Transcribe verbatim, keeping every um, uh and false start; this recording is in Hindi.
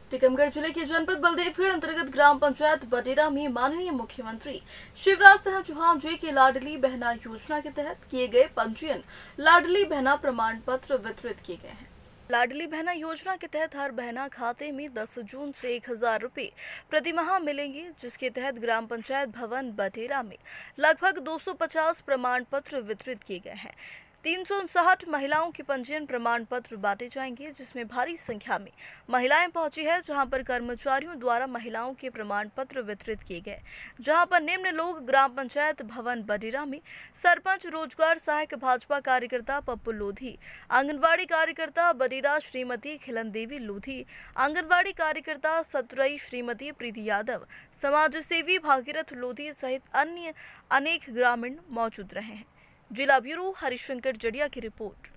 टीकमगढ़ जिले के जनपद बलदेवगढ़ अंतर्गत ग्राम पंचायत बडेरा में माननीय मुख्यमंत्री शिवराज सिंह चौहान जी की लाडली बहना योजना के तहत किए गए पंजीयन लाडली बहना प्रमाण पत्र वितरित किए गए हैं। लाडली बहना योजना के तहत हर बहना खाते में दस जून से एक हजार रुपये प्रति माह मिलेंगे, जिसके तहत ग्राम पंचायत भवन बडेरा में लगभग दो सौ पचास प्रमाण पत्र वितरित किए गए हैं। तीन सौ उनसठ महिलाओं के पंजीयन प्रमाण पत्र बांटे जाएंगे, जिसमें भारी संख्या में महिलाएं पहुंची है, जहां पर कर्मचारियों द्वारा महिलाओं के प्रमाण पत्र वितरित किए गए, जहां पर निम्न लोग ग्राम पंचायत भवन बडेरा में सरपंच, रोजगार सहायक भाजपा कार्यकर्ता पप्पू लोधी, आंगनबाड़ी कार्यकर्ता बडेरा श्रीमती खिलन देवी लोधी, आंगनबाड़ी कार्यकर्ता सतुरई श्रीमती प्रीति यादव, समाज सेवी भागीरथ लोधी सहित अन्य अनेक ग्रामीण मौजूद रहे हैं। जिला ब्यूरो हरिशंकर जड़िया की रिपोर्ट।